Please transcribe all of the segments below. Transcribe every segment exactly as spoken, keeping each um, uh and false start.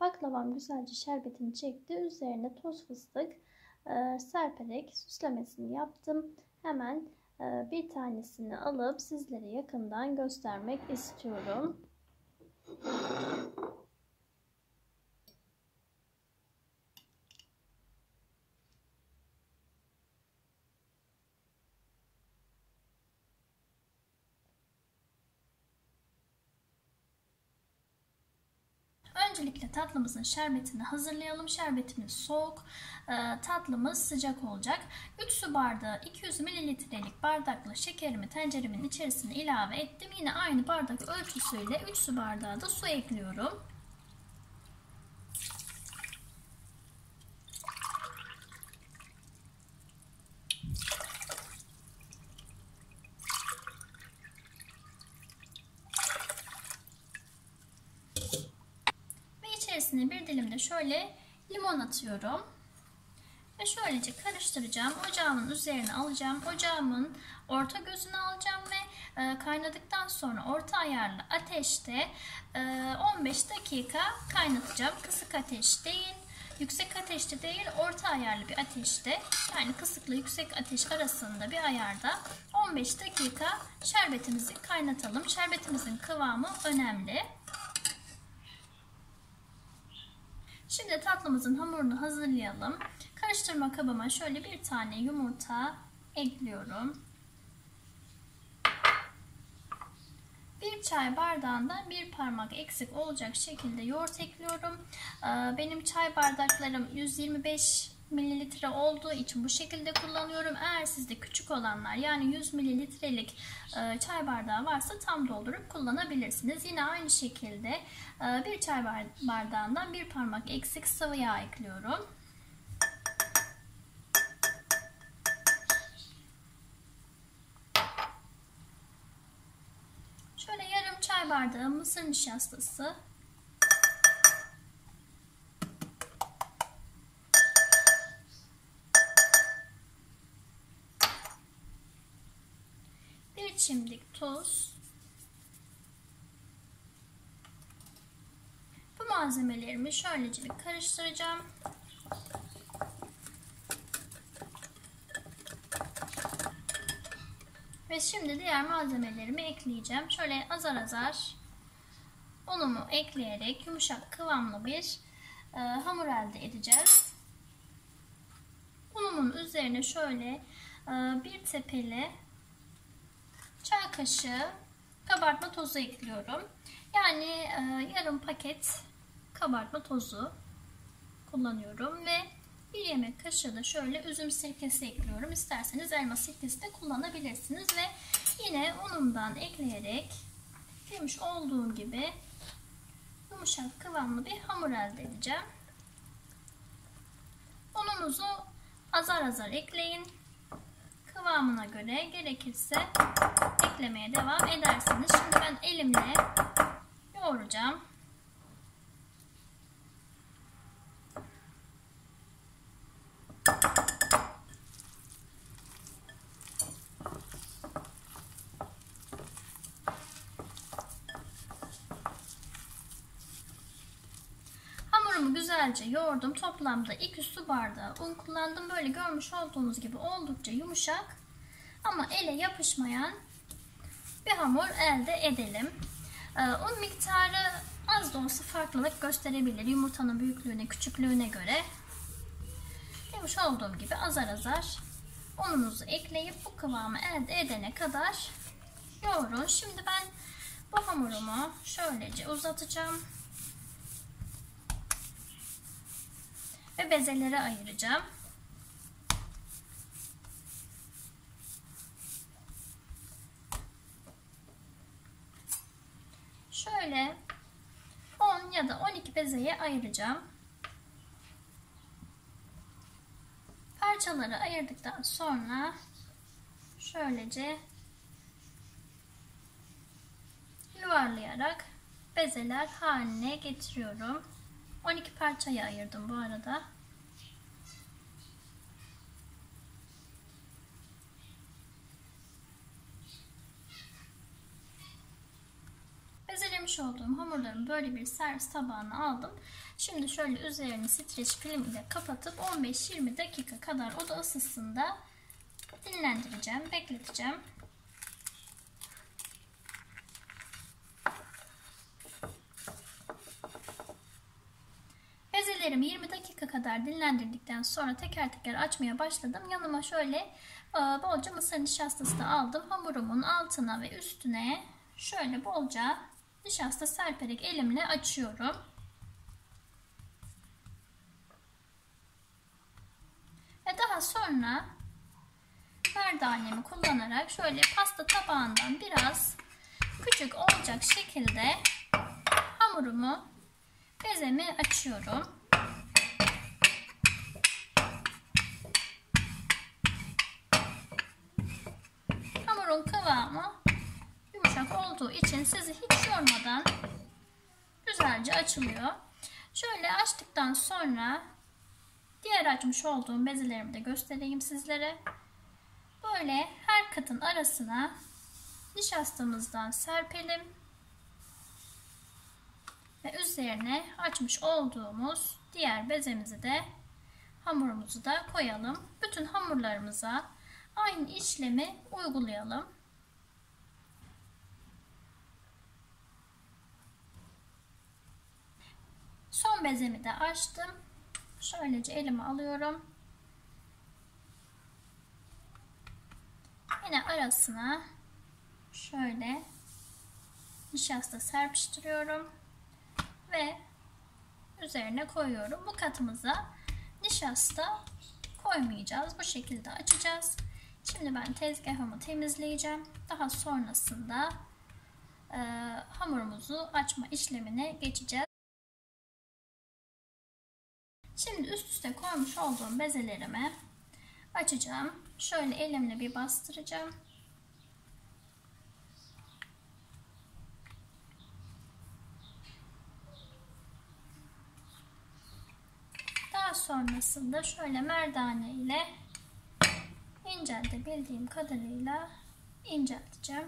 Baklavam güzelce şerbetini çekti. Üzerine toz fıstık e, serperek süslemesini yaptım. Hemen e, bir tanesini alıp sizlere yakından göstermek istiyorum. Öncelikle tatlımızın şerbetini hazırlayalım. Şerbetimiz soğuk, tatlımız sıcak olacak. üç su bardağı iki yüz mililitrelik bardakla şekerimi tenceremin içerisine ilave ettim. Yine aynı bardak ölçüsüyle üç su bardağı da su ekliyorum. İçerisine bir dilim de şöyle limon atıyorum. Ve şöylece karıştıracağım. Ocağımın üzerine alacağım. Ocağımın orta gözünü alacağım ve kaynadıktan sonra orta ayarlı ateşte on beş dakika kaynatacağım. Kısık ateş değil, yüksek ateşte değil, orta ayarlı bir ateşte, yani kısıkla yüksek ateş arasında bir ayarda on beş dakika şerbetimizi kaynatalım. Şerbetimizin kıvamı önemli. Şimdi tatlımızın hamurunu hazırlayalım. Karıştırma kabıma şöyle bir tane yumurta ekliyorum. Bir çay bardağından bir parmak eksik olacak şekilde yoğurt ekliyorum. Benim çay bardaklarım yüz yirmi beş mililitre olduğu için bu şekilde kullanıyorum. Eğer sizde küçük olanlar, yani yüz mililitrelik çay bardağı varsa tam doldurup kullanabilirsiniz. Yine aynı şekilde bir çay bardağından bir parmak eksik sıvı yağ ekliyorum. Şöyle yarım çay bardağı mısır nişastası. Bir çimdik tuz. Bu malzemelerimi şöylece bir karıştıracağım. Ve şimdi diğer malzemelerimi ekleyeceğim. Şöyle azar azar unumu ekleyerek yumuşak kıvamlı bir e, hamur elde edeceğiz. Unumun üzerine şöyle e, bir tepeli çay kaşığı kabartma tozu ekliyorum. Yani e, yarım paket kabartma tozu kullanıyorum ve bir yemek kaşığı da şöyle üzüm sirkesi ekliyorum. İsterseniz elma sirkesi de kullanabilirsiniz ve yine unumdan ekleyerek demiş olduğum gibi yumuşak kıvamlı bir hamur elde edeceğim. Ununuzu azar azar ekleyin. Kıvamına göre gerekirse eklemeye devam edersiniz. Şimdi ben elimle yoğuracağım. Hamurumu güzelce yoğurdum. Toplamda iki su bardağı un kullandım. Böyle görmüş olduğunuz gibi oldukça yumuşak ama ele yapışmayan bir hamur elde edelim. Un miktarı az da olsa farklılık gösterebilir yumurtanın büyüklüğüne, küçüklüğüne göre. Demiş olduğum gibi azar azar ununuzu ekleyip bu kıvamı elde edene kadar yoğurun. Şimdi ben bu hamurumu şöylece uzatacağım ve bezelere ayıracağım. Şöyle on ya da on iki bezeye ayıracağım. Parçaları ayırdıktan sonra şöylece yuvarlayarak bezeler haline getiriyorum. on iki parçaya ayırdım bu arada. Görmüş olduğum hamurlarımı böyle bir servis tabağına aldım. Şimdi şöyle üzerini streç film ile kapatıp on beş yirmi dakika kadar oda ısısında dinlendireceğim, bekleteceğim. Bezelerimi yirmi dakika kadar dinlendirdikten sonra teker teker açmaya başladım. Yanıma şöyle bolca mısır nişastası da aldım. Hamurumun altına ve üstüne şöyle bolca nişasta serperek elimle açıyorum. Ve daha sonra merdanemi kullanarak şöyle pasta tabağından biraz küçük olacak şekilde hamurumu, bezemi açıyorum. Hamurun kıvamı yumuşak olduğu için sizi hiç yormadan güzelce açılıyor. Şöyle açtıktan sonra diğer açmış olduğum bezelerimi de göstereyim sizlere. Böyle her katın arasına nişastamızdan serpelim ve üzerine açmış olduğumuz diğer bezemizi de hamurumuzu da koyalım. Bütün hamurlarımıza aynı işlemi uygulayalım. Son bezemi de açtım. Şöylece elime alıyorum. Yine arasına şöyle nişasta serpiştiriyorum ve üzerine koyuyorum. Bu katımıza nişasta koymayacağız. Bu şekilde açacağız. Şimdi ben tezgahımı temizleyeceğim. Daha sonrasında e, hamurumuzu açma işlemine geçeceğiz. Şimdi üst üste koymuş olduğum bezelerimi açacağım. Şöyle elimle bir bastıracağım. Daha sonrasında şöyle merdane ile inceltebildiğim kadarıyla incelteceğim.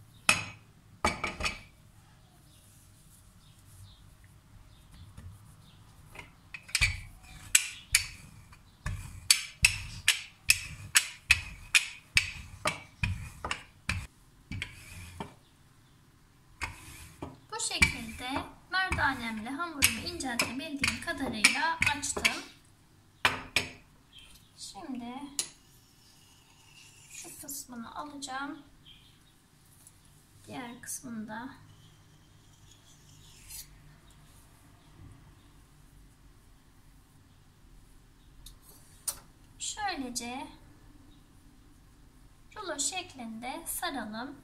Bu şekilde merdanemle hamurumu inceltebildiğim kadarıyla açtım. Şimdi şu kısmını alacağım. Diğer kısmını da şöylece rulo şeklinde saralım.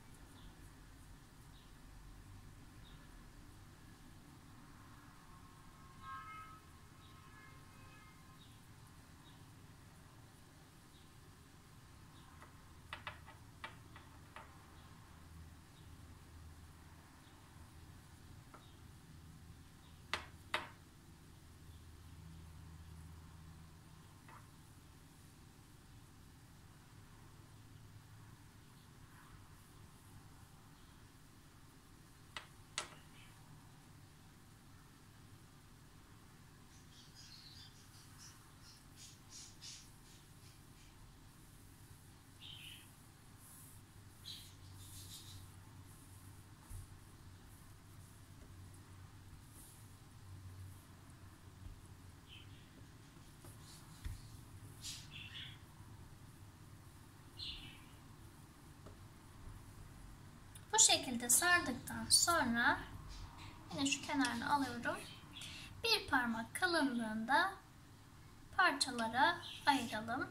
Bu şekilde sardıktan sonra yine şu kenarını alıyorum. Bir parmak kalınlığında parçalara ayıralım.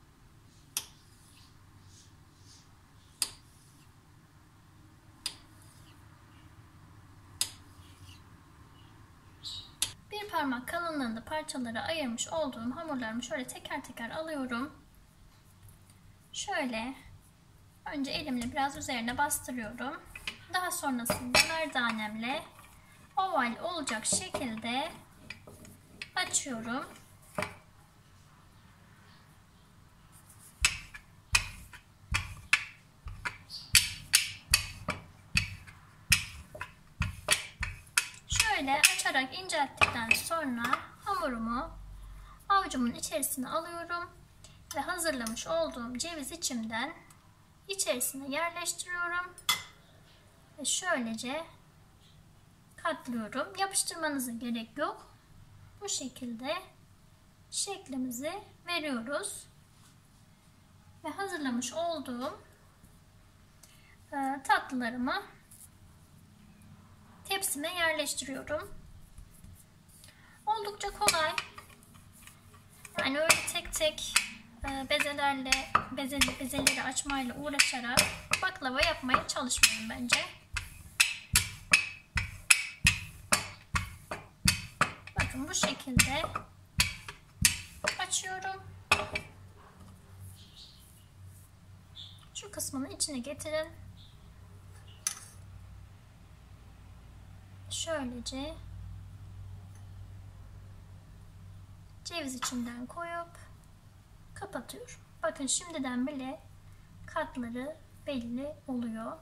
Bir parmak kalınlığında parçalara ayırmış olduğum hamurlarımı şöyle teker teker alıyorum. Şöyle önce elimle biraz üzerine bastırıyorum. Daha sonrasında merdanemle oval olacak şekilde açıyorum. Şöyle açarak incelttikten sonra hamurumu avucumun içerisine alıyorum ve hazırlamış olduğum ceviz içimden içerisine yerleştiriyorum ve şöylece katlıyorum. Yapıştırmanıza gerek yok. Bu şekilde şeklimizi veriyoruz ve hazırlamış olduğum e, tatlılarımı tepsime yerleştiriyorum. Oldukça kolay. Yani öyle tek tek e, bezelerle beze, bezeleri açmayla uğraşarak baklava yapmaya çalışmayın bence. Bakın bu şekilde açıyorum. Şu kısmını içine getirin. Şöylece ceviz içinden koyup kapatıyorum. Bakın şimdiden bile katları belli oluyor.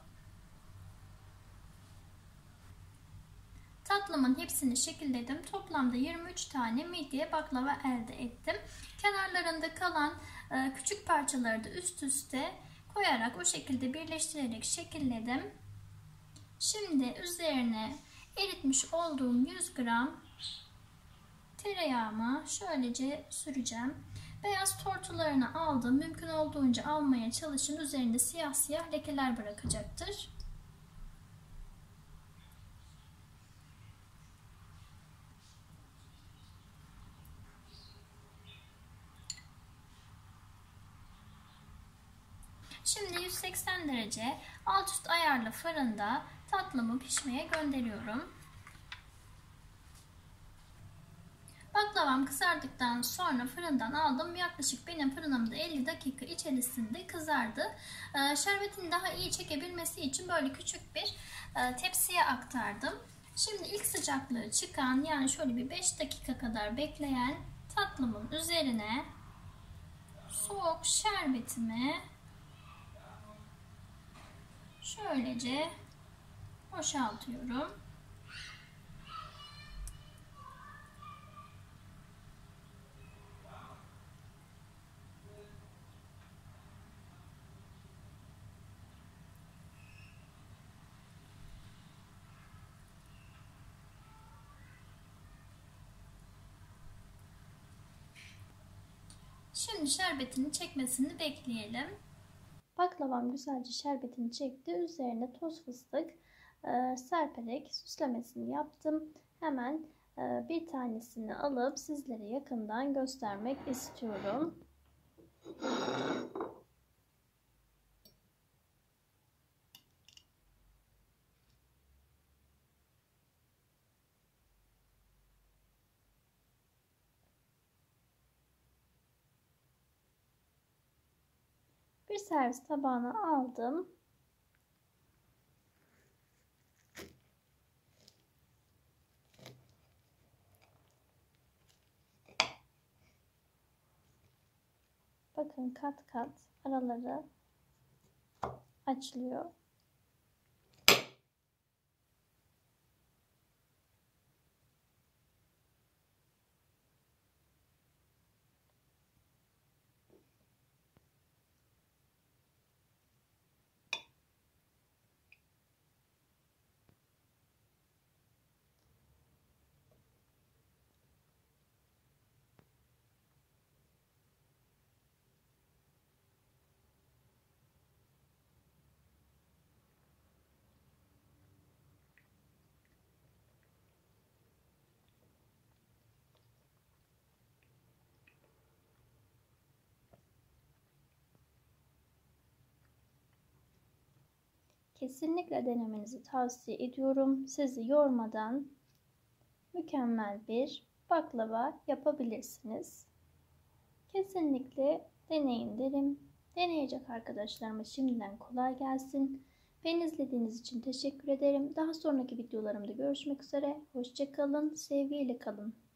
Tatlımın hepsini şekilledim. Toplamda yirmi üç tane midye baklava elde ettim. Kenarlarında kalan e, küçük parçaları da üst üste koyarak o şekilde birleştirerek şekilledim. Şimdi üzerine eritmiş olduğum yüz gram tereyağımı şöylece süreceğim. Beyaz tortularını aldım. Mümkün olduğunca almaya çalışın. Üzerinde siyah siyah lekeler bırakacaktır. Şimdi yüz seksen derece alt üst ayarlı fırında tatlımı pişmeye gönderiyorum. Baklavam kızardıktan sonra fırından aldım. Yaklaşık benim fırınımda elli dakika içerisinde kızardı. Şerbetini daha iyi çekebilmesi için böyle küçük bir tepsiye aktardım. Şimdi ilk sıcaklığı çıkan, yani şöyle bir beş dakika kadar bekleyen tatlımın üzerine soğuk şerbetimi şöylece boşaltıyorum. Şimdi şerbetini çekmesini bekleyelim. Baklavam güzelce şerbetini çekti. Üzerine toz fıstık e, serperek süslemesini yaptım. Hemen e, bir tanesini alıp sizlere yakından göstermek istiyorum. Bir servis tabağına aldım. Bakın kat kat araları açılıyor. Kesinlikle denemenizi tavsiye ediyorum. Sizi yormadan mükemmel bir baklava yapabilirsiniz. Kesinlikle deneyin derim. Deneyecek arkadaşlarıma şimdiden kolay gelsin. Beni izlediğiniz için teşekkür ederim. Daha sonraki videolarımda görüşmek üzere. Hoşça kalın, sevgiyle kalın.